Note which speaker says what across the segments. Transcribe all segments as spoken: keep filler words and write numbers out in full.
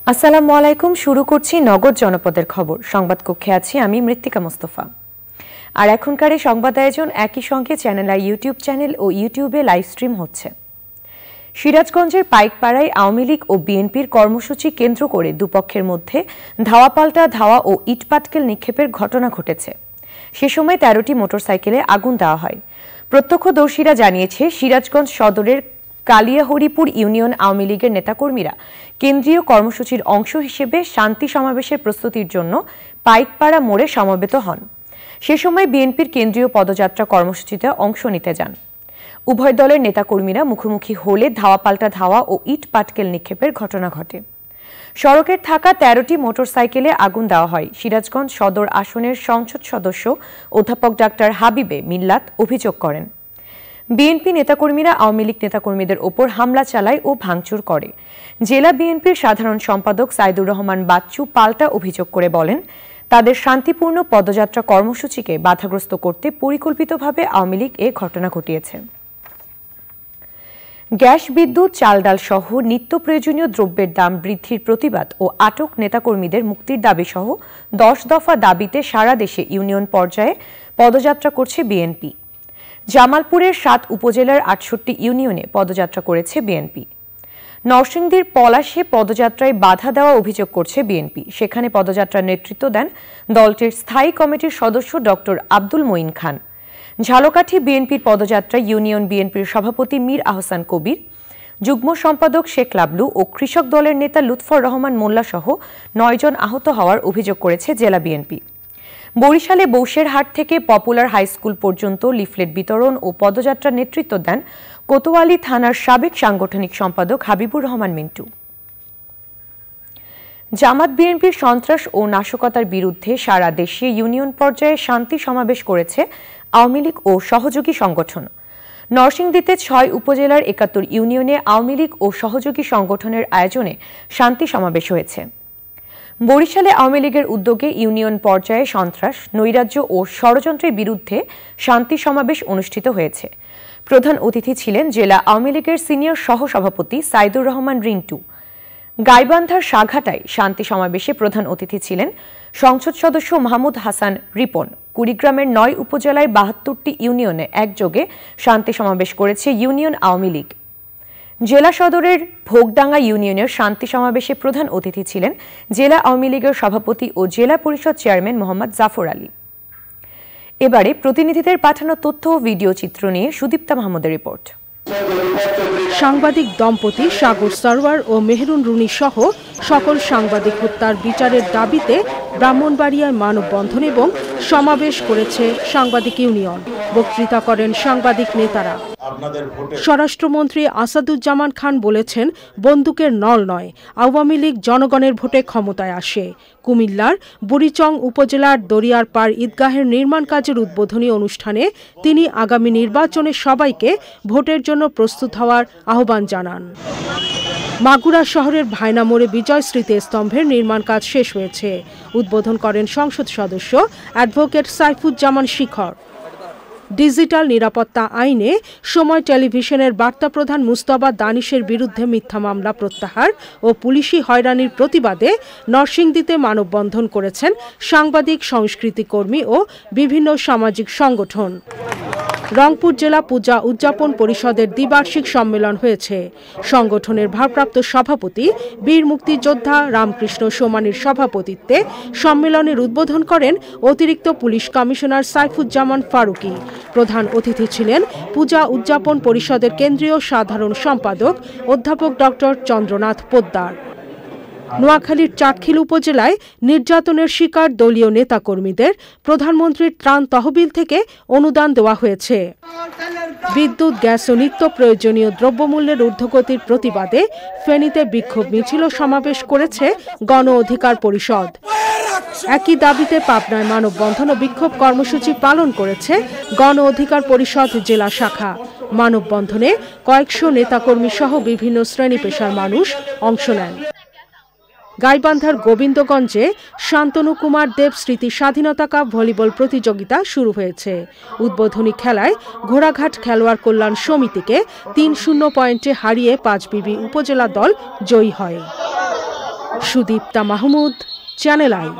Speaker 1: আসসালামু আলাইকুম। শুরু করছি নগর জনপদের খবর। সংবাদ কক্ষে আছি আমি মৃত্তিকা মোস্তফা। আর এখনকার এই সংবাদ আয়োজন একই সঙ্গে চ্যানেল আর ইউটিউব চ্যানেল ও ইউটিউবে লাইভ স্ট্রিম হচ্ছে। সিরাজগঞ্জের পাইকপাড়ায় আওয়ামী লীগ ও বিএনপির কর্মসূচি কেন্দ্র করে দুপক্ষের মধ্যে ধাওয়া পাল্টা ধাওয়া ও ইটপাটকেল নিক্ষেপের ঘটনা ঘটেছে। সে সময় তেরোটি মোটরসাইকেলে আগুন দেওয়া হয়। প্রত্যক্ষদর্শীরা জানিয়েছে, সিরাজগঞ্জ সদরের কালিয়াহরিপুর ইউনিয়ন আওয়ামী লীগের নেতাকর্মীরা কেন্দ্রীয় কর্মসূচির অংশ হিসেবে শান্তি সমাবেশের প্রস্তুতির জন্য পাইকপাড়া মোড়ে সমবেত হন। সে সময় বিএনপির কেন্দ্রীয় পদযাত্রা কর্মসূচিতে অংশ নিতে যান। উভয় দলের নেতাকর্মীরা মুখোমুখি হলে ধাওয়া পাল্টা ধাওয়া ও ইট পাটকেল নিক্ষেপের ঘটনা ঘটে। সড়কের থাকা তেরোটি মোটরসাইকেলে আগুন দেওয়া হয়। সিরাজগঞ্জ সদর আসনের সংসদ সদস্য অধ্যাপক ডাক্তার হাবিবে মিল্লাত অভিযোগ করেন, বিএনপি নেতাকর্মীরা আওয়ামী লীগ নেতাকর্মীদের ওপর হামলা চালায় ও ভাঙচুর করে। জেলা বিএনপির সাধারণ সম্পাদক সাইদুর রহমান বাচ্চু পাল্টা অভিযোগ করে বলেন, তাদের শান্তিপূর্ণ পদযাত্রা কর্মসূচিকে বাধাগ্রস্ত করতে পরিকল্পিতভাবে আওয়ামী লীগ এ ঘটনা ঘটিয়েছে। গ্যাস, বিদ্যুৎ, চাল ডাল সহ নিত্য প্রয়োজনীয় দ্রব্যের দাম বৃদ্ধির প্রতিবাদ ও আটক নেতাকর্মীদের মুক্তির দাবি সহ দশ দফা দাবিতে সারা দেশে ইউনিয়ন পর্যায়ে পদযাত্রা করছে বিএনপি। জামালপুরের সাত উপজেলার আটষট্টি ইউনিয়নে পদযাত্রা করেছে বিএনপি। নরসিংদীর পলাশে পদযাত্রায় বাধা দেওয়া অভিযোগ করছে বিএনপি। সেখানে পদযাত্রার নেতৃত্ব দেন দলটির স্থায়ী কমিটির সদস্য ডক্টর আব্দুল মঈন খান। ঝালকাঠি বিএনপির পদযাত্রায় ইউনিয়ন বিএনপির সভাপতি মীর আহসান কবির, যুগ্ম সম্পাদক শেখ লাবলু ও কৃষক দলের নেতা লুৎফর রহমান মোল্লা সহ নয়জন আহত হওয়ার অভিযোগ করেছে জেলা বিএনপি। বরিশালে বৌশেরহাট থেকে পপুলার হাই স্কুল পর্যন্ত লিফলেট বিতরণ ও পদযাত্রার নেতৃত্ব দেন কোতোয়ালি থানার সাবেক সাংগঠনিক সম্পাদক হাবিবুর রহমান মিন্টু। জামাত বিএনপির সন্ত্রাস ও নাশকতার বিরুদ্ধে সারা দেশে ইউনিয়ন পর্যায়ে শান্তি সমাবেশ করেছে আওয়ামী লীগ ও সহযোগী সংগঠন। নরসিংদীতে ছয় উপজেলার একাত্তর ইউনিয়নে আওয়ামী লীগ ও সহযোগী সংগঠনের আয়োজনে শান্তি সমাবেশ হয়েছে। বরিশালে আওয়ামী লীগের উদ্যোগে ইউনিয়ন পর্যায়ে সন্ত্রাস, নৈরাজ্য ও ষড়যন্ত্রের বিরুদ্ধে শান্তি সমাবেশ অনুষ্ঠিত হয়েছে। প্রধান অতিথি ছিলেন জেলা আওয়ামী লীগের সিনিয়র সহসভাপতি সাইদুর রহমান রিন্টু। গাইবান্ধার সাঘাটায় শান্তি সমাবেশে প্রধান অতিথি ছিলেন সংসদ সদস্য মাহমুদ হাসান রিপন। কুড়িগ্রামের নয় উপজেলায় বাহাত্তরটি ইউনিয়নে একযোগে শান্তি সমাবেশ করেছে ইউনিয়ন আওয়ামী লীগ। জেলা সদরের ভোগডাঙ্গা ইউনিয়নের শান্তি সমাবেশে প্রধান অতিথি ছিলেন জেলা আওয়ামী লীগের সভাপতি ও জেলা পরিষদ চেয়ারম্যান মোহাম্মদ জাফর আলী। এবারে প্রতিনিধিদের পাঠানো তথ্য ও ভিডিও চিত্র নিয়ে সুদীপ্তা মাহমুদের রিপোর্ট।
Speaker 2: সাংবাদিক দম্পতি সাগর সরওয়ার ও মেহরুন রুনি সহ সকল সাংবাদিক হত্যার বিচারের দাবিতে ব্রাহ্মণবাড়িয়ায় মানববন্ধন এবং সমাবেশ করেছে সাংবাদিক ইউনিয়ন। বক্তৃতা করেন সাংবাদিক নেতারা। স্বরাষ্ট্রমন্ত্রী আসাদুজ্জামান খান বলেছেন, বন্দুকের নল নয়, আওয়ামী লীগ জনগণের ভোটে ক্ষমতায় আসে। কুমিল্লার বুড়িচং উপজেলার দরিয়ারপাড় ঈদগাহের নির্মাণ কাজের উদ্বোধনী অনুষ্ঠানে তিনি আগামী নির্বাচনে সবাইকে ভোটের জন্য প্রস্তুত হওয়ার আহ্বান জানান। মাগুরা শহরের ভাইনা মোড়ে বিজয় স্মৃতি স্তম্ভের নির্মাণ কাজ শেষ হয়েছে। উদ্বোধন করেন সংসদ সদস্য অ্যাডভোকেট সাইফুজ্জামান শিখর। ডিজিটাল নিরাপত্তা আইনে সময় টেলিভিশনের বার্তা প্রধান মুস্তাবা দানিশের বিরুদ্ধে মিথ্যা মামলা প্রত্যাহার ও পুলিশি হয়রানির প্রতিবাদে নরসিংদীতে মানববন্ধন করেছেন সাংবাদিক, সংস্কৃতি কর্মী ও বিভিন্ন সামাজিক সংগঠন। রংপুর জেলা পূজা উদযাপন পরিষদের দ্বিবার্ষিক সম্মেলন হয়েছে। সংগঠনের ভারপ্রাপ্ত সভাপতি বীর মুক্তিযোদ্ধা রামকৃষ্ণ সোমানির সভাপতিত্বে সম্মেলনের উদ্বোধন করেন অতিরিক্ত পুলিশ কমিশনার সাইফুজ্জামান ফারুকি। প্রধান অতিথি ছিলেন পূজা উদযাপন পরিষদের কেন্দ্রীয় সাধারণ সম্পাদক অধ্যাপক ডক্টর চন্দ্রনাথ পোদ্দার। নোয়াখালীর চাটখিল উপজেলায় নির্যাতনের শিকার দলীয় নেতাকর্মীদের প্রধানমন্ত্রীর ত্রাণ তহবিল থেকে অনুদান দেওয়া হয়েছে। বিদ্যুৎ, গ্যাস ও নিত্য প্রয়োজনীয় দ্রব্যমূল্যের ঊর্ধ্বগতির প্রতিবাদে ফেনীতে বিক্ষোভ মিছিল সমাবেশ করেছে গণ অধিকার পরিষদ। একই দাবিতে পাবনায় মানববন্ধন ও বিক্ষোভ কর্মসূচি পালন করেছে গণ অধিকার পরিষদ জেলা শাখা। মানববন্ধনে কয়েকশো নেতাকর্মী সহ বিভিন্ন শ্রেণী পেশার মানুষ অংশ নেন। গাইবান্ধার গোবিন্দগঞ্জে শান্তনু কুমার দেব স্মৃতি স্বাধীনতা কাপ ভলিবল প্রতিযোগিতা শুরু হয়েছে। উদ্বোধনী খেলায় ঘোড়াঘাট খেলোয়াড় কল্যাণ সমিতিকে তিন শূন্য পয়েন্টে হারিয়ে পাঁচবিবি উপজেলা দল জয়ী হয়। Sudipta Mahmud, Channel I.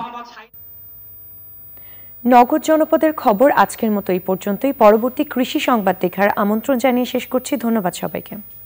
Speaker 1: নগর জনপদের খবর আজকের মতো এই পর্যন্তই। পরবর্তী কৃষি সংবাদ দেখার আমন্ত্রণ জানিয়ে শেষ করছি। ধন্যবাদ সবাইকে।